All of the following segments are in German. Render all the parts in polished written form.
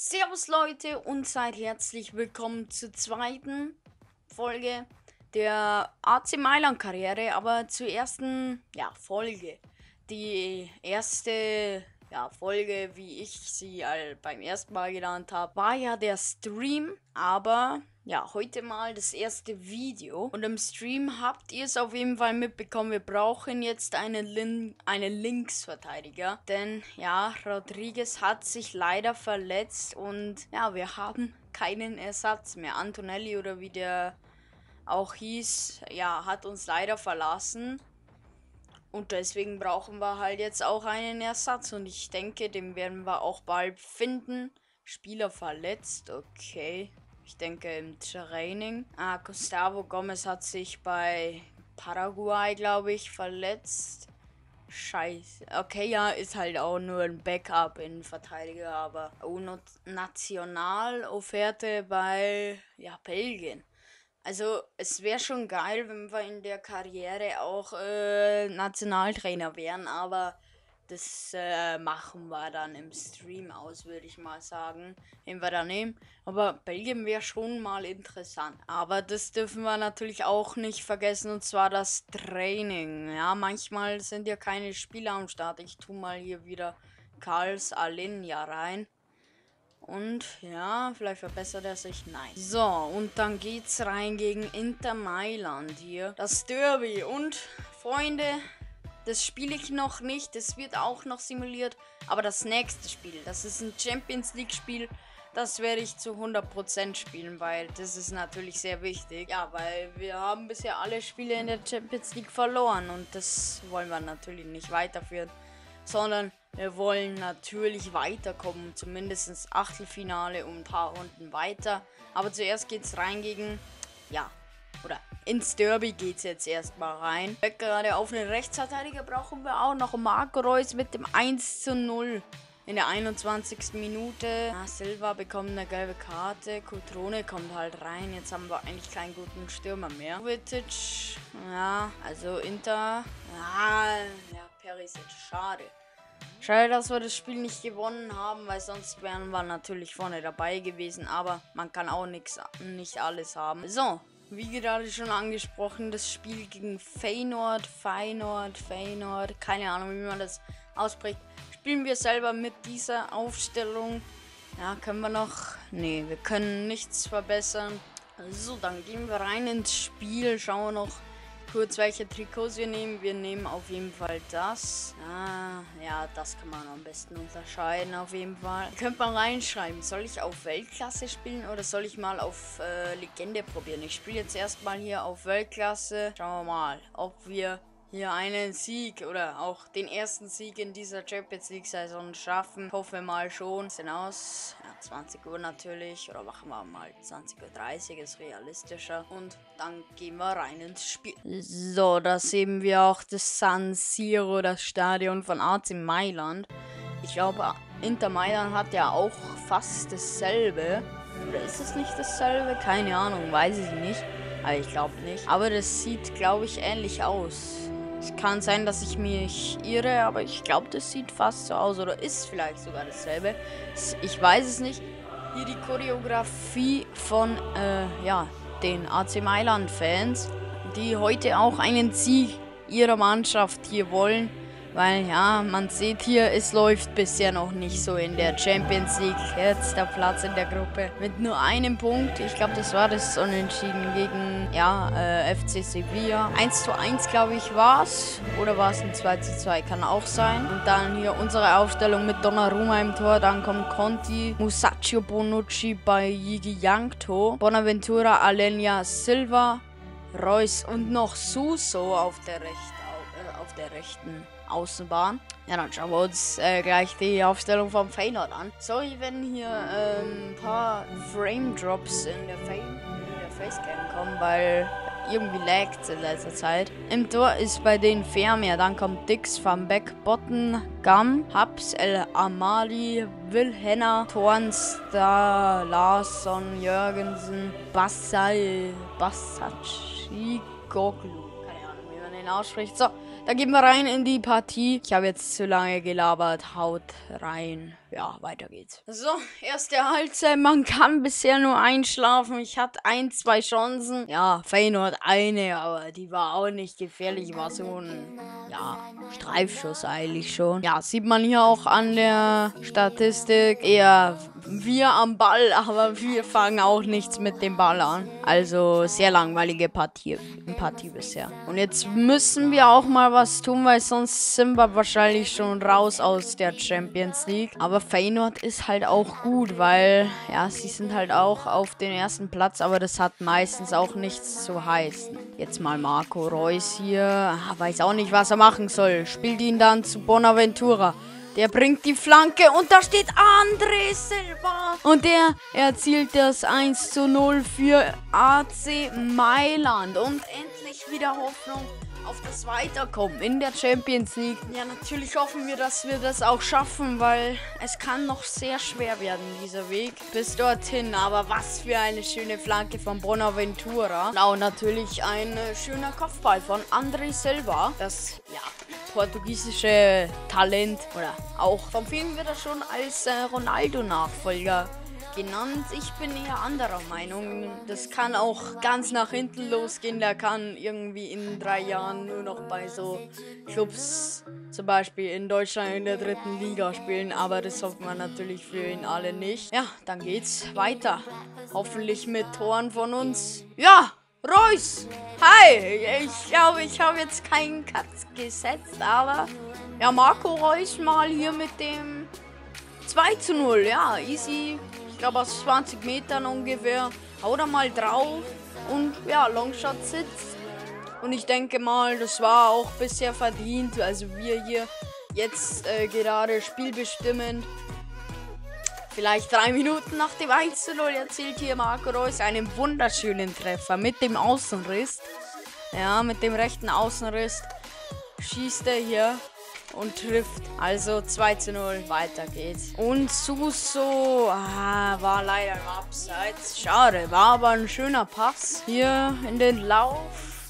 Servus Leute und seid herzlich willkommen zur zweiten Folge der AC Mailand Karriere, aber zur ersten Folge. Die erste Folge, wie ich sie beim ersten Mal genannt habe, war ja der Stream, aber heute mal das erste Video. Und im Stream habt ihr es auf jeden Fall mitbekommen, wir brauchen jetzt einen Linksverteidiger, denn Rodriguez hat sich leider verletzt und wir haben keinen Ersatz mehr. Antonelli oder wie der auch hieß, hat uns leider verlassen. Und deswegen brauchen wir halt jetzt auch einen Ersatz. Und ich denke, den werden wir auch bald finden. Spieler verletzt, okay. Ich denke im Training. Gustavo Gomez hat sich bei Paraguay, glaube ich, verletzt. Scheiße. Okay, ist halt auch nur ein Backup in Verteidiger, aber Nationalofferte bei Belgien. Also es wäre schon geil, wenn wir in der Karriere auch Nationaltrainer wären, aber das machen wir dann im Stream aus, würde ich mal sagen, den wir da nehmen. Aber Belgien wäre schon mal interessant. Aber das dürfen wir natürlich auch nicht vergessen, und zwar das Training. Ja, manchmal sind ja keine Spieler am Start. Ich tue mal hier wieder Karls Alinja rein. Und vielleicht verbessert er sich. Nein. So, und dann geht's rein gegen Inter Mailand hier. Das Derby. Und, Freunde, das spiele ich noch nicht. Das wird auch noch simuliert. Aber das nächste Spiel, das ist ein Champions League Spiel. Das werde ich zu 100% spielen, weil das ist natürlich sehr wichtig. Ja, weil wir haben bisher alle Spiele in der Champions League verloren. Und das wollen wir natürlich nicht weiterführen. Sondern wir wollen natürlich weiterkommen, zumindest ins Achtelfinale und ein paar Runden weiter. Aber zuerst geht's rein gegen, ins Derby geht's jetzt erstmal rein. Gerade auf einen Rechtsverteidiger brauchen wir auch noch Marco Reus mit dem 1:0 in der 21. Minute. Silva bekommt eine gelbe Karte, Cutrone kommt halt rein. Jetzt haben wir eigentlich keinen guten Stürmer mehr. Vitic, also Inter, Perisic, schade. Schade, dass wir das Spiel nicht gewonnen haben, weil sonst wären wir natürlich vorne dabei gewesen. Aber man kann auch nicht alles haben. So, wie gerade schon angesprochen, das Spiel gegen Feyenoord, keine Ahnung, wie man das ausspricht. Spielen wir selber mit dieser Aufstellung. Ja, können wir noch? Nee, wir können nichts verbessern. So, dann gehen wir rein ins Spiel. Schauen wir noch kurz, welche Trikots wir nehmen. Wir nehmen auf jeden Fall das. Das kann man am besten unterscheiden auf jeden Fall. Könnt man reinschreiben, soll ich auf Weltklasse spielen oder soll ich mal auf Legende probieren? Ich spiele jetzt erstmal hier auf Weltklasse. Schauen wir mal, ob wir hier einen Sieg oder auch den ersten Sieg in dieser Champions League Saison schaffen. Ich hoffe mal schon. Sind aus 20 Uhr natürlich, oder machen wir mal 20:30 Uhr, ist realistischer. Und dann gehen wir rein ins Spiel. So, da sehen wir auch das San Siro, das Stadion von AC Mailand. Ich glaube, Inter Mailand hat ja auch fast dasselbe. Oder ist es nicht dasselbe? Keine Ahnung, weiß ich nicht. Aber ich glaube nicht. Aber das sieht, glaube ich, ähnlich aus. Es kann sein, dass ich mich irre, aber ich glaube, das sieht fast so aus. Oder ist vielleicht sogar dasselbe. Ich weiß es nicht. Hier die Choreografie von den AC Mailand-Fans, die heute auch einen Sieg ihrer Mannschaft hier wollen. Weil man sieht hier, es läuft bisher noch nicht so in der Champions League. Jetzt der Platz in der Gruppe mit nur einem Punkt. Ich glaube, das war das Unentschieden gegen FC Sevilla. 1:1, glaube ich, war es. Oder war es ein 2:2? Kann auch sein. Und dann hier unsere Aufstellung mit Donnarumma im Tor. Dann kommt Conti, Musacchio, Bonucci bei Yigi Yankto, Bonaventura, Alenia, Silva, Reus und noch Suso auf der rechten Außenbahn. Ja, dann schauen wir uns gleich die Aufstellung vom Feyenoord an. Sorry, wenn hier ein paar Frame-Drops in der Facecam kommen, weil irgendwie laggt in letzter Zeit. Im Tor ist bei den Vermeer, dann kommt Dix, Van Beek, Botten, Gam, Habs, El Amali, Will Henner, Tornstar, Larsson, Jürgensen, Bassacigoglu. Keine Ahnung, wie man den ausspricht. So, da gehen wir rein in die Partie. Ich habe jetzt zu lange gelabert. Haut rein. Ja, weiter geht's. So, erste Halbzeit. Man kann bisher nur einschlafen. Ich hatte 2 Chancen. Ja, Feyenoord eine, aber die war auch nicht gefährlich. War so ein, ja, Streifschuss eigentlich schon. Ja, sieht man hier auch an der Statistik. Eher wir am Ball, aber wir fangen auch nichts mit dem Ball an. Also sehr langweilige Partie bisher. Und jetzt müssen wir auch mal was tun, weil sonst sind wir wahrscheinlich schon raus aus der Champions League. Aber Feyenoord ist halt auch gut, weil, ja, sie sind halt auch auf den ersten Platz, aber das hat meistens auch nichts zu heißen. Jetzt mal Marco Reus hier. Weiß auch nicht, was er machen soll. Spielt ihn dann zu Bonaventura. Der bringt die Flanke und da steht André Silva. Und der erzielt das 1:0 für AC Mailand. Und endlich wieder Hoffnung auf das Weiterkommen in der Champions League. Ja, natürlich hoffen wir, dass wir das auch schaffen, weil es kann noch sehr schwer werden, dieser Weg bis dorthin. Aber was für eine schöne Flanke von Bonaventura. Und auch natürlich ein schöner Kopfball von André Silva. Das, ja, portugiesische Talent. Oder auch von vielen wird er schon als Ronaldo-Nachfolger genannt. Ich bin eher anderer Meinung. Das kann auch ganz nach hinten losgehen. Der kann irgendwie in 3 Jahren nur noch bei so Clubs, zum Beispiel in Deutschland in der 3. Liga spielen. Aber das hoffen wir natürlich für ihn alle nicht. Ja, dann geht's weiter. Hoffentlich mit Toren von uns. Ja! Reus! Hi! Ich glaube, ich habe jetzt keinen Cut gesetzt, aber ja, Marco Reus mal hier mit dem 2:0. Ja, easy. Ich glaube aus 20 Metern ungefähr. Hau da mal drauf und ja, Longshot sitzt. Und ich denke mal, das war auch bisher verdient. Also wir hier jetzt gerade spielbestimmend. Vielleicht 3 Minuten nach dem 1:0 erzielt hier Marco Reus einen wunderschönen Treffer mit dem Außenriss. Ja, mit dem rechten Außenriss schießt er hier und trifft. Also 2:0, weiter geht's. Und Suso war leider im Abseits. Schade, war aber ein schöner Pass hier in den Lauf.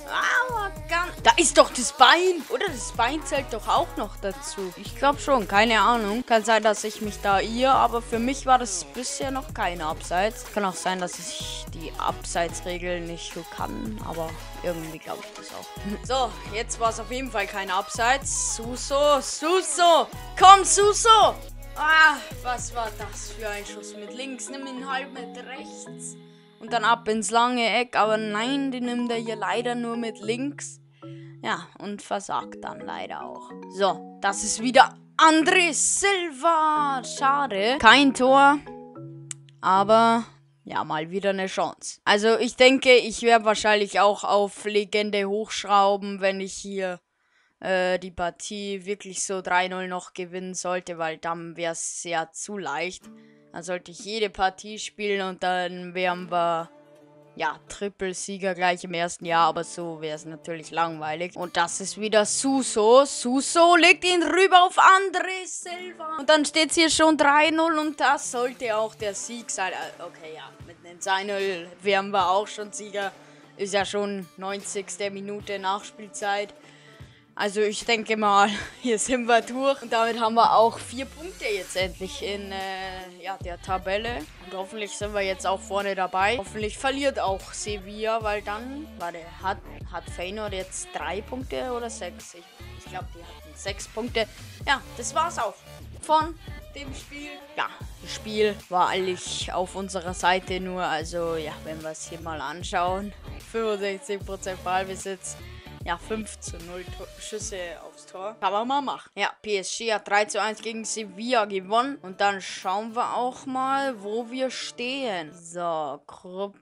Da ist doch das Bein. Oder das Bein zählt doch auch noch dazu. Ich glaube schon, keine Ahnung. Kann sein, dass ich mich da irre, aber für mich war das bisher noch kein Abseits. Kann auch sein, dass ich die Abseitsregeln nicht so kann, aber irgendwie glaube ich das auch. So, jetzt war es auf jeden Fall kein Abseits. Suso! Komm, Suso! Was war das für ein Schuss mit links? Nimm ihn halb mit rechts. Und dann ab ins lange Eck, aber nein, die nimmt er hier leider nur mit links. Ja, und versagt dann leider auch. So, das ist wieder André Silva. Schade. Kein Tor, aber ja, mal wieder eine Chance. Also ich denke, ich werde wahrscheinlich auch auf Legende hochschrauben, wenn ich hier die Partie wirklich so 3:0 noch gewinnen sollte, weil dann wäre es sehr zu leicht. Dann sollte ich jede Partie spielen und dann wären wir, ja, Trippelsieger gleich im ersten Jahr. Aber so wäre es natürlich langweilig. Und das ist wieder Suso. Suso legt ihn rüber auf André Silva. Und dann steht es hier schon 3:0 und das sollte auch der Sieg sein. Okay, ja, mit einem 2:0 wären wir auch schon Sieger. Ist ja schon 90. Minute Nachspielzeit. Also ich denke mal, hier sind wir durch. Und damit haben wir auch 4 Punkte jetzt endlich in der Tabelle. Und hoffentlich sind wir jetzt auch vorne dabei. Hoffentlich verliert auch Sevilla, weil dann, hat Feyenoord jetzt 3 Punkte oder 6? Ich glaube, die hatten 6 Punkte. Ja, das war's auch von dem Spiel. Ja, das Spiel war eigentlich auf unserer Seite nur, also ja, wenn wir es hier mal anschauen. 65% Ballbesitz. Ja, 5:0 Schüsse aufs Tor. Kann man mal machen. Ja, PSG hat 3:1 gegen Sevilla gewonnen. Und dann schauen wir auch mal, wo wir stehen. So, Gruppe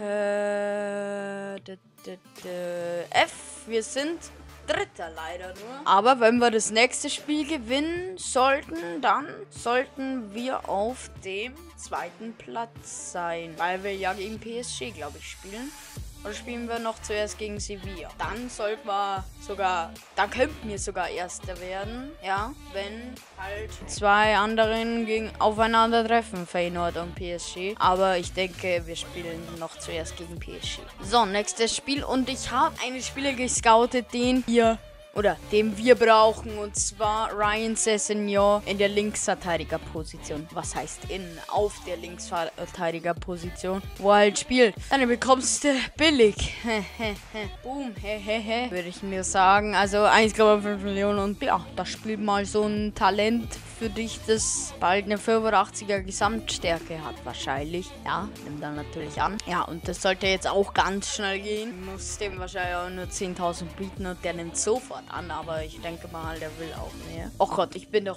F. Wir sind Dritter leider nur. Aber wenn wir das nächste Spiel gewinnen sollten, dann sollten wir auf dem 2. Platz sein. Weil wir ja gegen PSG, glaube ich, spielen. Oder spielen wir noch zuerst gegen Sevilla? Dann sollten wir dann könnten wir sogar Erster werden. Ja, wenn halt 2 anderen aufeinandertreffen, Feyenoord und PSG. Aber ich denke, wir spielen noch zuerst gegen PSG. So, nächstes Spiel. Und ich habe einen Spieler gescoutet, den ihr Oder den wir brauchen. Und zwar Ryan Sessegnon in der Linksverteidigerposition. Was heißt auf der Linksverteidigerposition, wo er halt spielt. Dann bekommst du billig. Boom, würde ich mir sagen. Also 1,5 Millionen. Und ja, da spielt mal so ein Talent für dich, das bald eine 85er Gesamtstärke hat wahrscheinlich. Ja, nimm dann natürlich an. Ja, und das sollte jetzt auch ganz schnell gehen. Muss dem wahrscheinlich auch nur 10.000 bieten und der nimmt sofort an. Aber ich denke mal, der will auch mehr. Oh Gott, ich bin doch...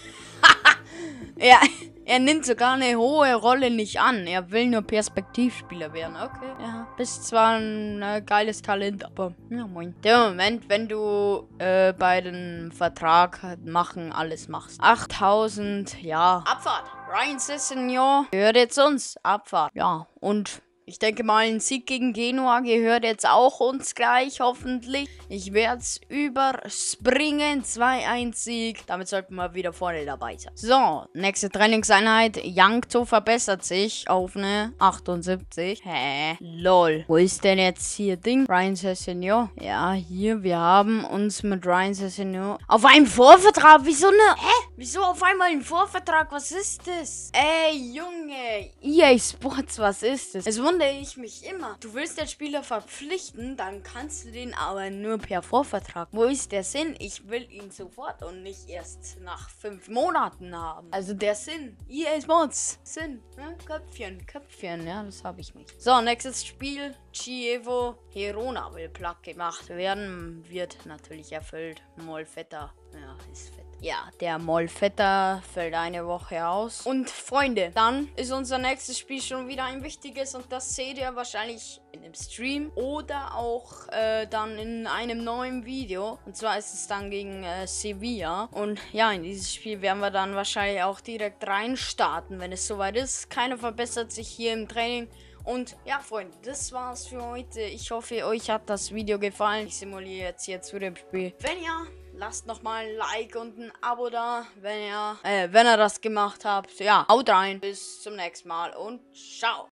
Ja, er nimmt sogar eine hohe Rolle nicht an. Er will nur Perspektivspieler werden. Okay, ja. Bist zwar ein geiles Talent, aber ja, moin. Der Moment, wenn du bei dem Vertrag machen alles machst. 8.000, ja. Abfahrt. Ryan Sessegnon gehört jetzt uns. Abfahrt. Ja, und... Ich denke mal, ein Sieg gegen Genua gehört jetzt auch uns gleich, hoffentlich. Ich werde es überspringen. 2-1-Sieg. Damit sollten wir wieder vorne dabei sein. So, nächste Trainingseinheit. Jankto verbessert sich auf eine 78. Hä? Lol. Wo ist denn jetzt hier Ding? Ryan Sessegnon. Ja, hier, wir haben uns mit Ryan Sessegnon auf einen Vorvertrag. Wieso eine... Hä? Wieso auf einmal ein Vorvertrag? Was ist das? Ey, Junge. EA Sports, was ist das? Es wundere ich mich immer. Du willst den Spieler verpflichten, dann kannst du den aber nur per Vorvertrag. Wo ist der Sinn? Ich will ihn sofort und nicht erst nach 5 Monaten haben. Also der Sinn. EA Sports. Sinn. Ne? Köpfchen. Ja, das habe ich nicht. So, nächstes Spiel. Chievo Herona will platt gemacht werden. Wird natürlich erfüllt. Molfetta. Ja, ist fett. Ja, der Molfetta fällt eine Woche aus. Und Freunde, dann ist unser nächstes Spiel schon wieder ein wichtiges. Und das seht ihr wahrscheinlich in dem Stream oder auch dann in einem neuen Video. Und zwar ist es dann gegen Sevilla. Und ja, in dieses Spiel werden wir dann wahrscheinlich auch direkt reinstarten, wenn es soweit ist. Keiner verbessert sich hier im Training. Und ja, Freunde, das war's für heute. Ich hoffe, euch hat das Video gefallen. Ich simuliere jetzt hier zu dem Spiel. Wenn ja, lasst nochmal ein Like und ein Abo da, wenn ihr das gemacht habt. Ja, haut rein. Bis zum nächsten Mal und ciao.